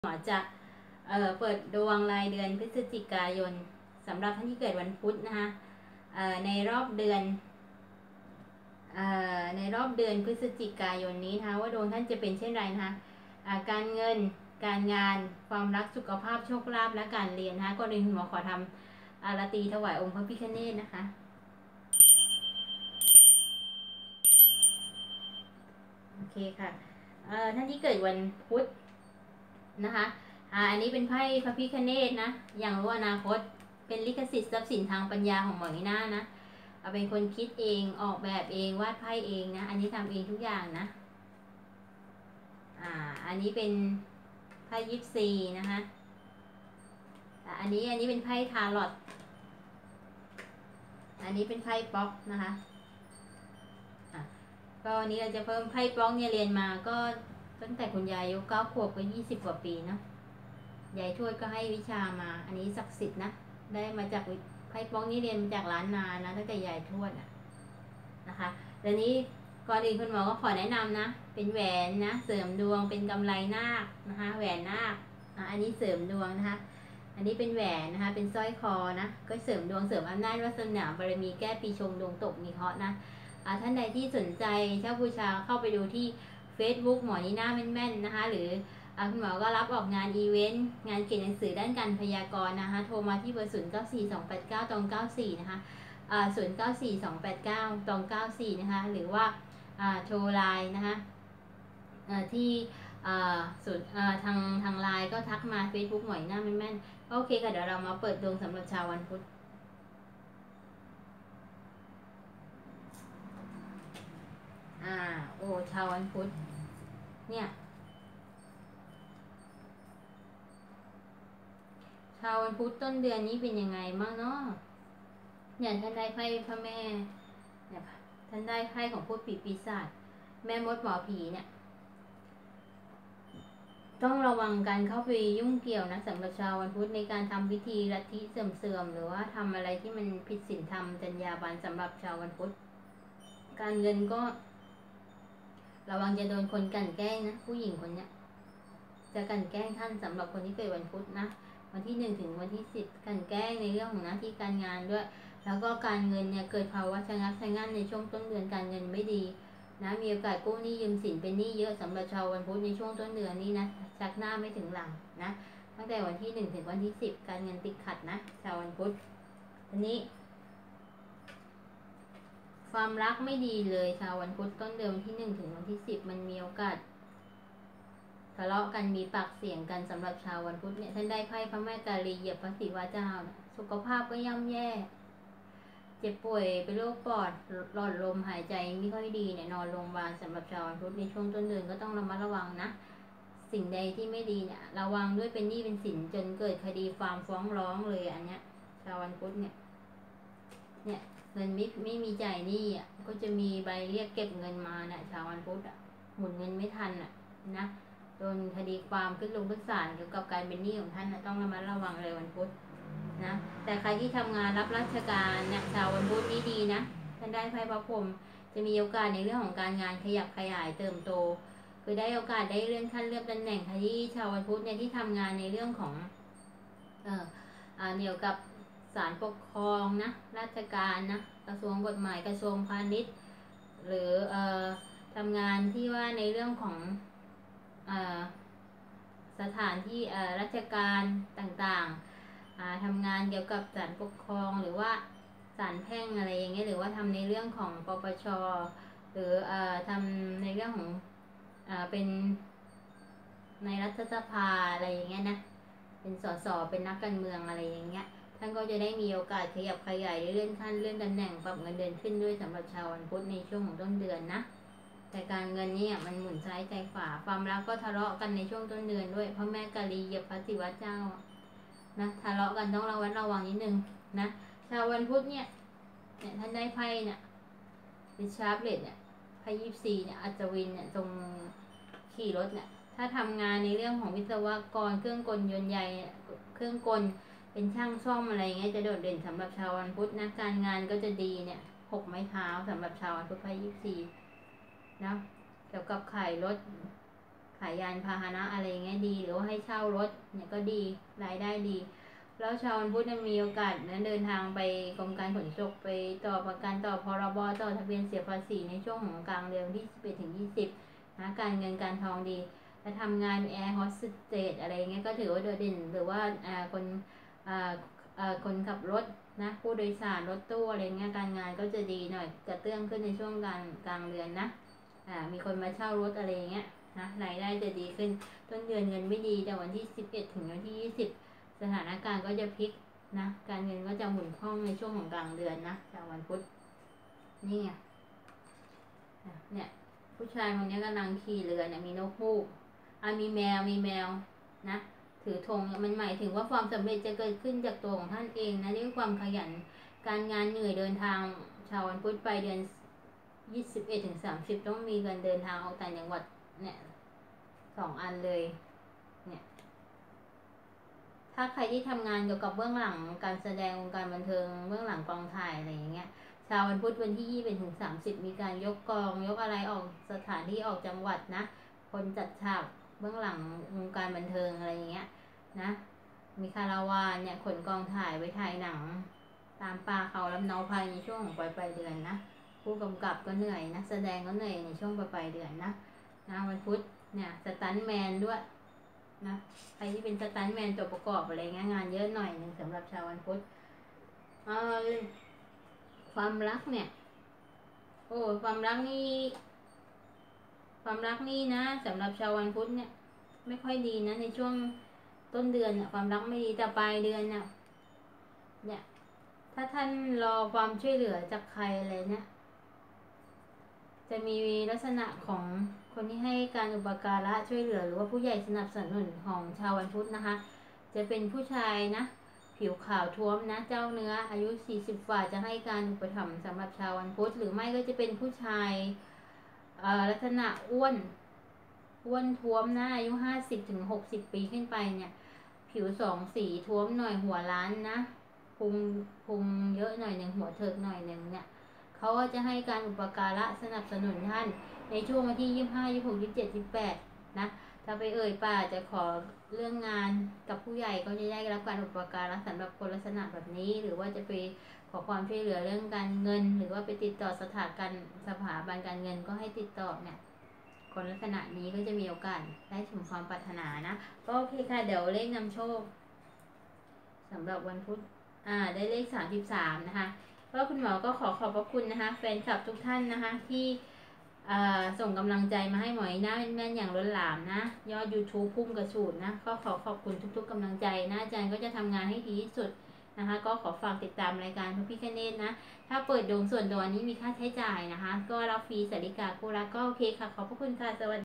หมอจะเปิดดวงรายเดือนพฤศจิกายนสำหรับท่านที่เกิดวันพุธนะคะในรอบเดือนพฤศจิกายนนี้นะคะว่าดวงท่านจะเป็นเช่นไรนะคะการเงินการงานความรักสุขภาพโชคลาภและการเรียนนะคะก่อนอื่นหมอขอทำอาราตีถวายองค์พระพิฆเนศนะคะโอเคค่ะท่านที่เกิดวันพุธนะคะอันนี้เป็นไพ่พระพิฆเนศนะอย่างรู้อนาคตเป็นลิขสิทธิ์ทรัพย์สินทางปัญญาของหมอนีน่านะเป็นคนคิดเองออกแบบเองวาดไพ่เองนะอันนี้ทำเองทุกอย่างนะอันนี้เป็นไพ่ยิปซีนะคะอันนี้เป็นไพ่ทาร์ลอตอันนี้เป็นไพ่ป๊อกนะคะก็นี้เราจะเพิ่มไพ่ป๊อกเนี่ยเรียนมาก็ตั้งแต่คุณยายอายุ9 ขวบก็20 กว่าปีเนาะยายทวดก็ให้วิชามาอันนี้ศักดิ์สิทธิ์นะได้มาจากไพ่ป๊อกนี่เรียนมาจากล้านนานะตั้งแต่ยายทวดนะคะแล้วนี้ก่อนอื่นคุณหมอก็ขอแนะนำนะเป็นแหวนนะเสริมดวงเป็นกำไรนาคนะคะแหวนนาคอันนี้เสริมดวงนะคะอันนี้เป็นแหวนนะคะเป็นสร้อยคอนะก็เสริมดวงเสริมอำนาจวาสนาบารมีแก้ปีชงดวงตกมีเคราะห์นะท่านใดที่สนใจเช่าบูชาเข้าไปดูที่ Facebook หมอนีน่าแม่นๆนะคะหรือคุณหมอก็รับออกงานอีเวนต์งานเขียนหนังสือด้านการพยากรณ์นะคะโทรมาที่เบอร์09428994นะคะ09428994นะคะหรือว่าโทรไลน์นะคะที่ศูนย์ทางไลน์ก็ทักมา Facebook หมอนีน่าแม่นๆโอเคค่ะเดี๋ยวเรามาเปิดดวงสำหรับชาววันพุธชาววันพุธเนี่ยชาววันพุธต้นเดือนนี้เป็นยังไงบ้างเนาะเนี่ยท่านได้ไพ่พระแม่เนี่ยท่านได้ไพ่ของพูดผีปีศาจแม่มดหมอผีเนี่ยต้องระวังการเข้าไปยุ่งเกี่ยวนะสำหรับชาววันพุธในการทำพิธีลัทธิเสื่อมหรือว่าทำอะไรที่มันผิดศีลธรรมจรรยาบรรณสำหรับชาววันพุธการเงินก็ระวังจะโดนคนกลั่นแกล้งนะผู้หญิงคนนี้จะกลั่นแกล้งท่านสำหรับคนที่เกิดวันพุธนะวันที่1 ถึงวันที่10กลั่นแกล้งในเรื่องของหน้าที่การงานด้วยแล้วก็การเงินเนี่ยเกิดภาวะชะงักชะงักในช่วงต้นเดือนการเงินไม่ดีนะมีโอกาสกู้หนี้ยืมสินเป็นหนี้เยอะสำหรับชาววันพุธในช่วงต้นเดือนนี้นะชักหน้าไม่ถึงหลังนะตั้งแต่วันที่1 ถึงวันที่10การเงินติดขัดนะชาววันพุธอันนี้ความรักไม่ดีเลยชาววันพุธต้นเดือนวันที่1 ถึงวันที่10มันมีโอกาสทะเลาะกันมีปากเสียงกันสำหรับชาววันพุธเนี่ยท่านได้ไพ่พระแม่กาลีเหยียบพระศิวะเจ้าสุขภาพก็ย่ำแย่เจ็บป่วยเป็นโรคปอดหลอดลมหายใจไม่ค่อยดีเนี่ยนอนโรงพยาบาลสำหรับชาววันพุธในช่วงต้นเดือนก็ต้องระมัดระวังนะสิ่งใดที่ไม่ดีเนี่ยระวังด้วยเป็นหนี้เป็นสินจนเกิดคดีความฟ้องร้องเลยอันเนี้ยชาววันพุธเนี่ยเงินไม่มีจ่ายหนี้ก็จะมีใบเรียกเก็บเงินมาเนี่ยชาววันพุธหมุนเงินไม่ทันนะโดนคดีความขึ้นลงขึ้นศาลเกี่ยวกับการเป็นหนี้ของท่านต้องระมัดระวังเลยวันพุธนะแต่ใครที่ทำงานรับราชการเนี่ยชาววันพุธนี้ดีนะท่านได้ไพ่พระพรหมจะมีโอกาสในเรื่องของการงานขยับขยายเติมโตคือได้โอกาสได้เลื่อนขั้นเลื่อนตำแหน่งใครที่ชาววันพุธเนี่ยที่ทำงานในเรื่องของเกี่ยวกับศาลปกครองนะราชการนะกระทรวงกฎหมายกระทรวงพาณิชย์หรือทำงานที่ว่าในเรื่องของสถานที่ราชการต่างๆทำงานเกี่ยวกับศาลปกครองหรือว่าศาลแพ่งอะไรอย่างเงี้ยหรือว่าทำในเรื่องของปปชหรือทำในเรื่องของเป็นในรัฐสภาอะไรอย่างเงี้ยนะเป็นสสเป็นนักการเมืองอะไรอย่างเงี้ยท่านก็จะได้มีโอกาสขยับขยายเลื่อนขั้นเลื่อนตำแหน่งปรับเงินเดือนขึ้นด้วยสำหรับชาววันพุธในช่วงของต้นเดือนนะแต่การเงินเนี่ยมันหมุนซ้ายใจขวาความรักก็ทะเลาะกันในช่วงต้นเดือนด้วยเพราะแม่กาลีเหยียบพระศิวะเจ้านะทะเลาะกันต้องระวังนิดนึงนะชาววันพุธเนี่ยท่านได้ไพ่เนี่ยดิชาร์ปเลตเนี่ยไพ่24เนี่ยอัศวินเนี่ยตรงขี่รถเนี่ยถ้าทำงานในเรื่องของวิศวกรเครื่องกลยนต์ใหญ่เครื่องกลเป็นช่างซ่อมอะไรเงี้ยจะโดดเด่นสำหรับชาววันพุธนะการงานก็จะดีเนี่ย6 ไม้เท้าสำหรับชาววันพุธไพ่24นะเกี่ยวกับขายรถขายยานพาหนะอะไรเงี้ยดีหรือว่าให้เช่ารถเนี่ยก็ดีรายได้ดีแล้วชาววันพุธมีโอกาสนั้นเดินทางไปกรมการขนส่งไปต่อประกันต่อพรบต่อทะเบียนเสียภาษีในช่วงของกลางเดือนที่11 ถึง 20นะการเงินการทองดีและทำงานแอร์โฮสเตสอะไรเงี้ยก็ถือว่าโดดเด่นหรือว่าคนขับรถนะผู้โดยสารรถตู้อะไรเงี้ยการงานก็จะดีหน่อยกระเตื้องขึ้นในช่วงกลางเดือนนะมีคนมาเช่ารถอะไรเงี้ยนะรายได้จะดีขึ้นต้นเดือนเงินไม่ดีแต่วันที่11 ถึงวันที่20สถานการณ์ก็จะพลิกนะการเงินก็จะหมุนคล่องในช่วงของกลางเดือนนะจากวันพุธนี่ไงเนี่ยผู้ชายคนนี้กำลังขี่เรือเนี่ยมีนกฮูกมีแมวนะถือธงมันหมายถึงว่าความสำเร็จจะเกิดขึ้นจากตัวของท่านเองนะด้วยความขยันการงานเหนื่อยเดินทางชาววันพุธไปเดือน21 ถึง 30ต้องมีการเดินทางออกต่างจังหวัดเนี่ย2 อันเลยเนี่ยถ้าใครที่ทำงานเกี่ยวกับเบื้องหลังการแสดงวงการบันเทิงเบื้องหลังกองถ่ายอะไรอย่างเงี้ยชาววันพุธวันที่21 ถึง 30มีการยกกองยกอะไรออกสถานที่ออกจังหวัดนะคนจัดฉากเบื้องหลังวงการบันเทิงอะไรอย่างเงี้ยนะมีคาราวานเนี่ยขนกองถ่ายไปถ่ายหนังตามป่าเขาลำเนาภัยในช่วงของปลายเดือนนะผู้กำกับก็เหนื่อยนักแสดงก็เหนื่อยในช่วงปลายเดือนนะวันพุธเนี่ยสตันท์แมนด้วยนะใครที่เป็นสตันท์แมนตัวประกอบอะไรเงี้ยงานเยอะหน่อยนึงสำหรับชาววันพุธความรักเนี่ยความรักนี่นะสำหรับชาววันพุธเนี่ยไม่ค่อยดีนะในช่วงต้นเดือนเนี่ยความรักไม่ดีแต่ปลายเดือนเนี่ยถ้าท่านรอความช่วยเหลือจากใครอะไรเนี่ยจะมีลักษณะของคนที่ให้การอุปการะช่วยเหลือหรือว่าผู้ใหญ่สนับสนุนของชาววันพุธนะคะจะเป็นผู้ชายนะผิวขาวท้วมนะเจ้าเนื้ออายุ40 กว่าจะให้การอุปถัมภ์สำหรับชาววันพุธหรือไม่ก็จะเป็นผู้ชายลักษณะอ้วนท้วมนะอายุ50 ถึง 60 ปีขึ้นไปเนี่ยผิว2 สีท้วมหน่อยหัวล้านนะพุงเยอะหน่อยหนึ่งหัวเถิกหน่อยหนึ่งเนี่ยเขาก็จะให้การอุปการะสนับสนุนท่านในช่วงวันที่25 26 27 28นะถ้าไปป่าจะขอเรื่องงานกับผู้ใหญ่ก็จะได้รับการอุปการะสำหรับคนลักษณะแบบนี้หรือว่าจะไปขอความช่วยเหลือเรื่องการเงินหรือว่าไปติดต่อสถาบันการเงินก็ให้ติดต่อเนี่ยคนลักษณะนี้ก็จะมีโอกาสได้สมความปรารถนานะก็โอเคค่ะเดี๋ยวเลขนำโชคสำหรับวันพุธได้เลข33นะคะก็คุณหมอก็ขอบพระคุณนะคะแฟนคลับทุกท่านนะคะที่ส่งกำลังใจมาให้หมอยหน้าแม่นอย่างล้นหลามนะยอด YouTube พุ่งกระฉูดนะก็ขอบคุณทุกๆกำลังใจนะอาจารย์ก็จะทำงานให้ดีที่สุดนะคะก็ขอฝากติดตามรายการพระพิฆเนศนะถ้าเปิดดวงส่วนตัวนี้มีค่าใช้จ่ายนะคะก็รับฟรีสาริกาคู่รักก็โอเคค่ะขอบพระคุณค่ะสวัสดี